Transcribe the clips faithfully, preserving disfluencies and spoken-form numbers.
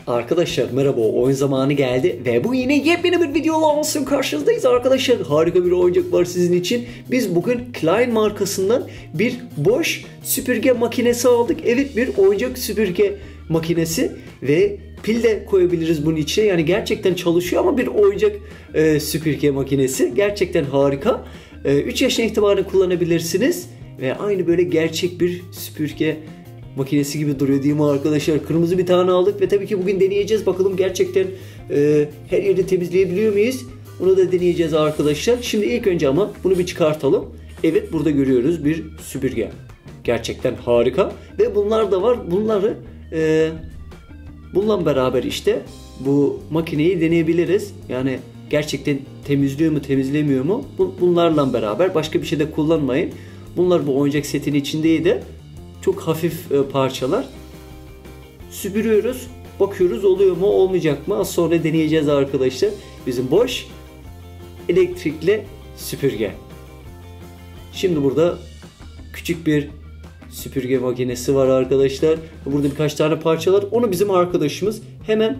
Arkadaşlar merhaba, oyun zamanı geldi ve bu yine yepyeni bir videoyla olsun karşınızdayız arkadaşlar. Harika bir oyuncak var sizin için. Biz bugün Klein markasından bir boş süpürge makinesi aldık. Evet, bir oyuncak süpürge makinesi ve pil de koyabiliriz bunun içine. Yani gerçekten çalışıyor ama bir oyuncak e, süpürge makinesi. Gerçekten harika. E, üç yaşına itibaren kullanabilirsiniz ve aynı böyle gerçek bir süpürge makinesi gibi duruyor değil mi arkadaşlar? Kırmızı bir tane aldık ve tabii ki bugün deneyeceğiz. Bakalım gerçekten e, her yeri temizleyebiliyor muyuz? Onu da deneyeceğiz arkadaşlar. Şimdi ilk önce ama bunu bir çıkartalım. Evet, burada görüyoruz bir süpürge. Gerçekten harika. Ve bunlar da var. Bunları e, bununla beraber işte bu makineyi deneyebiliriz. Yani gerçekten temizliyor mu temizlemiyor mu? Bunlarla beraber başka bir şey de kullanmayın. Bunlar bu oyuncak setinin içindeydi. Çok hafif e, parçalar. Süpürüyoruz. Bakıyoruz oluyor mu olmayacak mı? Az sonra deneyeceğiz arkadaşlar. Bizim boş elektrikli süpürge. Şimdi burada küçük bir süpürge makinesi var arkadaşlar. Burada birkaç tane parçalar. Onu bizim arkadaşımız hemen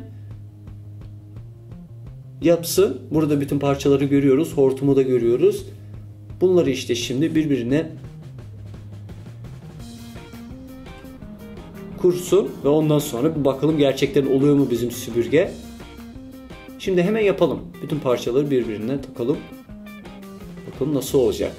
yapsın. Burada bütün parçaları görüyoruz. Hortumu da görüyoruz. Bunları işte şimdi birbirine kursun ve ondan sonra bir bakalım gerçekten oluyor mu bizim süpürge. Şimdi hemen yapalım. Bütün parçaları birbirine takalım. Bakalım nasıl olacak.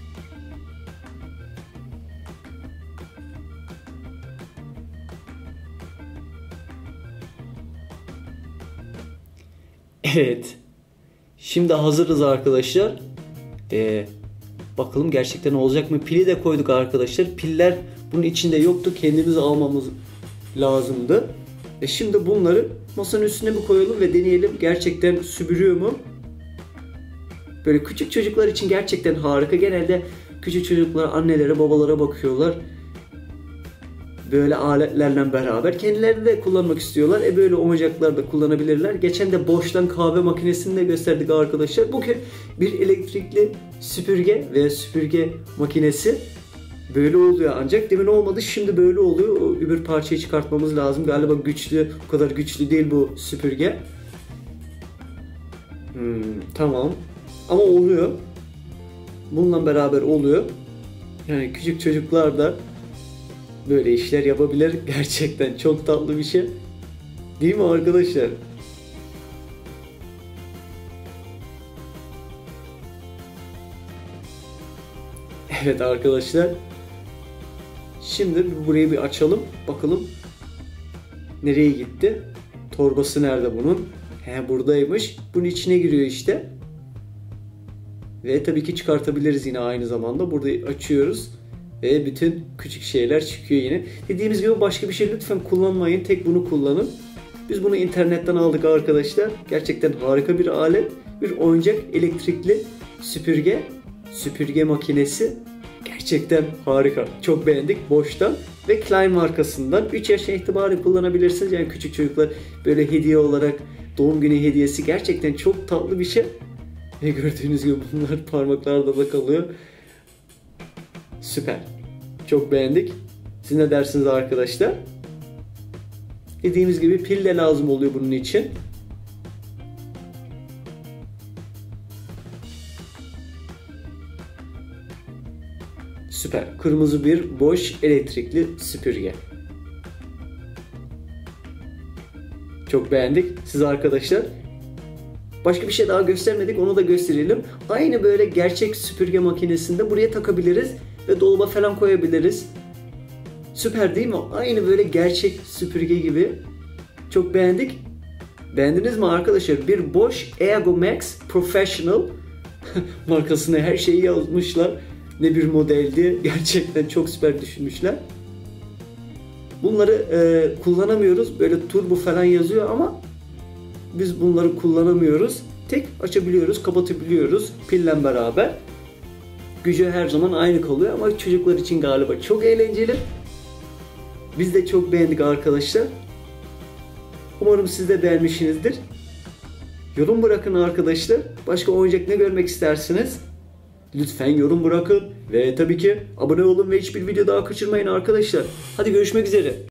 Evet. Şimdi hazırız arkadaşlar. Ee, bakalım gerçekten olacak mı? Pili de koyduk arkadaşlar. Piller bunun içinde yoktu. Kendimiz almamız lazımdı. E şimdi bunları masanın üstüne mi koyalım ve deneyelim. Gerçekten süpürüyor mu? Böyle küçük çocuklar için gerçekten harika. Genelde küçük çocuklar annelere, babalara bakıyorlar. Böyle aletlerle beraber. Kendileri de kullanmak istiyorlar. E böyle oyuncaklar da kullanabilirler. Geçen de boştan kahve makinesini de gösterdik arkadaşlar. Bugün bir elektrikli süpürge ve süpürge makinesi. Böyle oluyor ancak demin olmadı, şimdi böyle oluyor. O öbür parçayı çıkartmamız lazım. Galiba güçlü, o kadar güçlü değil bu süpürge. Hmm, tamam. Ama oluyor. Bununla beraber oluyor. Yani küçük çocuklar da böyle işler yapabilir. Gerçekten çok tatlı bir şey. Değil mi arkadaşlar? Evet arkadaşlar. Şimdi burayı bir açalım. Bakalım nereye gitti? Torbası nerede bunun? He, buradaymış. Bunun içine giriyor işte. Ve tabii ki çıkartabiliriz yine aynı zamanda. Burada açıyoruz. Ve bütün küçük şeyler çıkıyor yine. Dediğimiz gibi başka bir şey lütfen kullanmayın. Tek bunu kullanın. Biz bunu internetten aldık arkadaşlar. Gerçekten harika bir alet. Bir oyuncak elektrikli süpürge. Süpürge makinesi. Gerçekten harika. Çok beğendik boştan. Ve Klein markasından üç yaşına itibaren kullanabilirsiniz. Yani küçük çocuklar böyle hediye olarak, doğum günü hediyesi, gerçekten çok tatlı bir şey. Ve gördüğünüz gibi bunlar parmaklarda da kalıyor. Süper. Çok beğendik. Siz ne dersiniz arkadaşlar? Dediğimiz gibi pil de lazım oluyor bunun için. Süper. Kırmızı bir boş elektrikli süpürge. Çok beğendik. Siz arkadaşlar. Başka bir şey daha göstermedik. Onu da gösterelim. Aynı böyle gerçek süpürge makinesinde buraya takabiliriz. Ve dolaba falan koyabiliriz. Süper değil mi? Aynı böyle gerçek süpürge gibi. Çok beğendik. Beğendiniz mi arkadaşlar? Bir Bosch Ergomax Professional markasına her şeyi yazmışlar. Ne bir modeldi. Gerçekten çok süper düşünmüşler. Bunları e, kullanamıyoruz. Böyle turbo falan yazıyor ama biz bunları kullanamıyoruz. Tek açabiliyoruz, kapatabiliyoruz pille beraber. Gücü her zaman aynı kalıyor ama çocuklar için galiba çok eğlenceli. Biz de çok beğendik arkadaşlar. Umarım siz de beğenmişsinizdir. Yorum bırakın arkadaşlar. Başka oyuncak ne görmek istersiniz? Lütfen yorum bırakın. Ve tabii ki abone olun ve hiçbir video daha kaçırmayın arkadaşlar. Hadi görüşmek üzere.